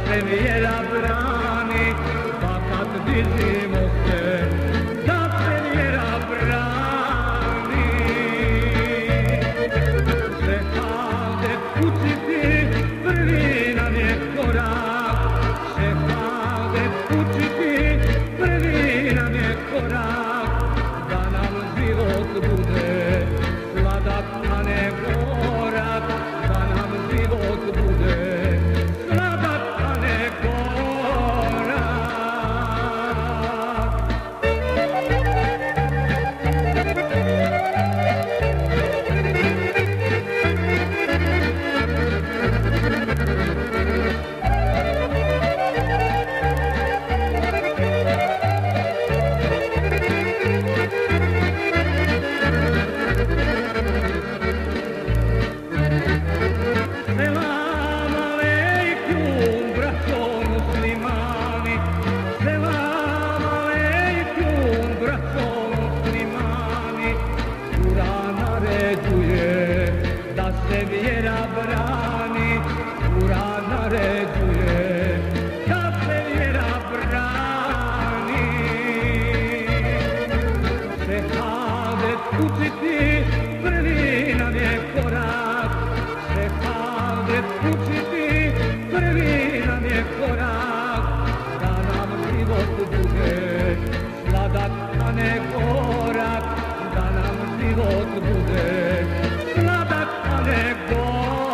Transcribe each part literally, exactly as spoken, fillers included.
se vjera brani, pa kad vidimo se, da se vjera brani. Sve hajde učiti, prvi nam je korak, sve hajde učiti, prvi nam je korak, da nam život bude sladak, a ne gorak, da nam život bude sladak, a ne gorak. Selam alejkum, braćo muslimani, selam alejkum, braćo muslimani. Kur'an naređuje da se vjera brani, Kur'an naređuje da se vjera brani. Šehadet učiti, prvi nam je korak, šehadet učiti, prvi nam je korak, da nam život bude sladak, a ne gorak, da nam život bude sladak, a ne gorak.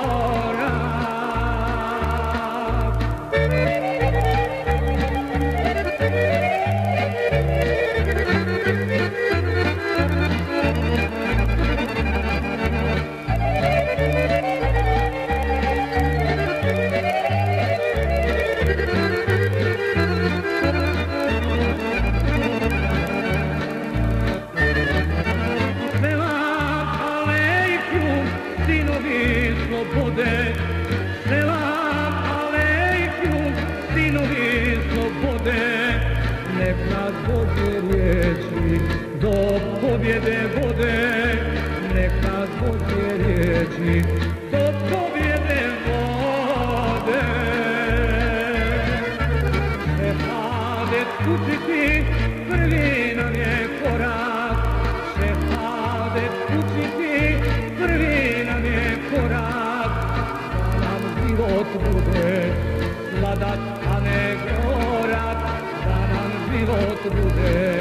Selam alejkum, sinovi slobode, selam alejkum, sinovi slobode. Nek nas Božje riječi do pobjede vode, nek nas Božje riječi do pobjede vode. Šehadet učiti, prvi nam je korak, šehadet učiti, prvi nam je korak, da nam život bude sladak, a ne gorak, da nam život bude